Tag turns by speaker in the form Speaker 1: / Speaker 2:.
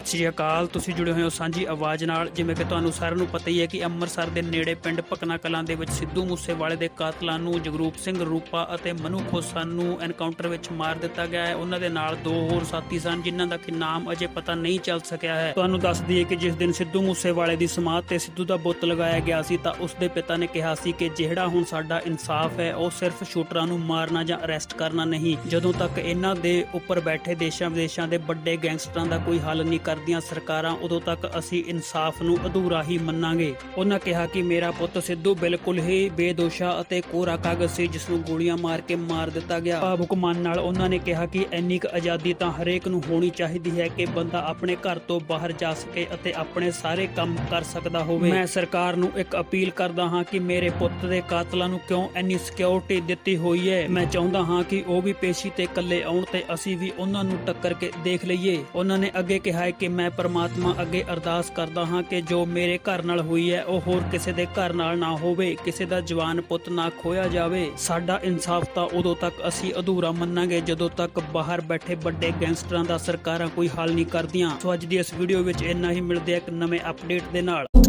Speaker 1: ਸਤਿ ਸ਼੍ਰੀ ਅਕਾਲ। ਤੁਸੀਂ ਜੁੜੇ ਹੋਏ ਹੋ ਸਾਂਝੀ ਆਵਾਜ਼ ਨਾਲ। ਜਿਵੇਂ ਕਿ ਤੁਹਾਨੂੰ ਸਾਰਿਆਂ ਨੂੰ ਪਤਾ ਹੀ ਹੈ ਕਿ ਅੰਮ੍ਰਿਤਸਰ ਦੇ ਨੇੜੇ ਪਿੰਡ ਭਕਨਾ ਕਲਾਂ ਦੇ ਵਿੱਚ ਸਿੱਧੂ ਮੂਸੇਵਾਲੇ ਦੇ ਕਾਤਲਾਂ ਨੂੰ ਜਗਰੂਪ ਸਿੰਘ ਰੂਪਾ ਅਤੇ ਮਨੂ ਖੋਸਾ ਨੂੰ ਐਨਕਾਊਂਟਰ ਵਿੱਚ ਮਾਰ ਦਿੱਤਾ ਗਿਆ ਹੈ। ਉਹਨਾਂ ਦੇ ਨਾਲ ਦੋ ਹੋਰ ਸਾਥੀ ਸਨ ਜਿਨ੍ਹਾਂ ਦਾ ਕਿ ਨਾਮ ਅਜੇ ਪਤਾ ਨਹੀਂ ਚੱਲ ਸਕਿਆ ਹੈ। ਤੁਹਾਨੂੰ ਦੱਸ ਦਈਏ ਕਿ ਜਿਸ ਦਿਨ ਸਿੱਧੂ ਮੂਸੇਵਾਲੇ ਦੀ ਸਮਾਧ ਤੇ ਸਿੱਧੂ ਦਾ ਬੁੱਤ ਲਗਾਇਆ ਗਿਆ ਸੀ ਤਾਂ ਉਸ ਦੇ ਪਿਤਾ ਨੇ ਕਿਹਾ ਸੀ ਕਿ ਜਿਹੜਾ ਹੁਣ ਸਾਡਾ ਇਨਸਾਫ ਹੈ ਉਹ ਸਿਰਫ ਸ਼ੂਟਰਾਂ ਨੂੰ ਮਾਰਨਾ ਜਾਂ ਅਰੈਸਟ ਕਰਨਾ ਨਹੀਂ। ਜਦੋਂ ਤੱਕ ਇਹਨਾਂ ਦੇ ਉੱਪਰ ਬੈਠੇ ਦੇਸ਼ਾਂ ਵਿਦੇਸ਼ਾਂ ਦੇ ਵੱਡੇ ਗੈਂਗਸਟਰਾਂ ਦਾ ਕੋਈ ਹੱਲ ਨਹੀਂ ਕਰਦੀਆਂ ਸਰਕਾਰਾਂ, ਉਦੋਂ ਤੱਕ ਅਸੀਂ ਇਨਸਾਫ ਨੂੰ ਅਧੂਰਾ ਹੀ ਮੰਨਾਂਗੇ। ਉਹਨਾਂ ਕਿਹਾ ਕਿ ਮੇਰਾ ਪੁੱਤ ਸਿੱਧੂ ਬਿਲਕੁਲ ਹੀ ਬੇਦੋਸ਼ਾ ਅਤੇ ਕੋਰਾ ਕਾਗਜ਼ ਸੀ ਜਿਸ ਨੂੰ ਗੋਲੀਆਂ ਮਾਰ ਕੇ ਮਾਰ ਦਿੱਤਾ ਗਿਆ। ਭਾਵੁਕ ਮਨ ਨਾਲ ਉਹਨਾਂ ਨੇ ਕਿਹਾ ਕਿ ਇੰਨੀ ਕੁ ਆਜ਼ਾਦੀ ਤਾਂ ਹਰੇਕ ਨੂੰ ਹੋਣੀ ਚਾਹੀਦੀ ਹੈ ਕਿ ਬੰਦਾ ਆਪਣੇ ਘਰ ਤੋਂ ਬਾਹਰ ਜਾ ਸਕੇ ਅਤੇ ਆਪਣੇ ਸਾਰੇ ਕੰਮ ਕਰ ਸਕਦਾ ਹੋਵੇ। ਮੈਂ ਸਰਕਾਰ ਨੂੰ ਇੱਕ ਅਪੀਲ ਕਰਦਾ ਹਾਂ ਕਿ ਮੇਰੇ ਪੁੱਤ ਦੇ ਕਾਤਲਾਂ ਨੂੰ ਕਿਉਂ ਇੰਨੀ ਸਿਕਿਉਰਿਟੀ ਦਿੱਤੀ ਹੋਈ ਹੈ। ਮੈਂ ਚਾਹੁੰਦਾ ਹਾਂ ਕਿ ਉਹ ਵੀ ਪੇਸ਼ੀ ਤੇ ਇਕੱਲੇ ਆਉਣ ਤੇ ਅਸੀਂ ਵੀ ਉਹਨਾਂ ਨੂੰ ਟੱਕਰ ਕੇ ਦੇਖ ਲਈਏ। ਉਹਨਾਂ ਨੇ ਅੱਗੇ ਕਿਹਾ ਹੈ ਕਿ ਮੈਂ ਪਰਮਾਤਮਾ ਅੱਗੇ ਅਰਦਾਸ ਕਰਦਾ ਹਾਂ ਕਿ ਜੋ ਮੇਰੇ ਘਰ ਨਾਲ ਹੋਈ ਹੈ ਉਹ ਹੋਰ ਕਿਸੇ ਦੇ ਘਰ ਨਾਲ ਨਾ ਹੋਵੇ, ਕਿਸੇ ਦਾ ਜਵਾਨ ਪੁੱਤ ਨਾ ਖੋਇਆ ਜਾਵੇ। ਸਾਡਾ ਇਨਸਾਫ ਤਾਂ ਉਦੋਂ ਤੱਕ ਅਸੀਂ ਅਧੂਰਾ ਮੰਨਾਂਗੇ ਜਦੋਂ ਤੱਕ ਬਾਹਰ ਬੈਠੇ ਵੱਡੇ ਗੈਂਗਸਟਰਾਂ ਦਾ ਸਰਕਾਰਾਂ ਕੋਈ ਹੱਲ ਨਹੀਂ ਕਰਦੀਆਂ। ਸੋ ਅੱਜ ਦੀ ਇਸ ਵੀਡੀਓ ਵਿੱਚ ਇੰਨਾ ਹੀ। ਮਿਲਦੇ ਆ ਇੱਕ ਨਵੇਂ ਅਪਡੇਟ ਦੇ ਨਾਲ।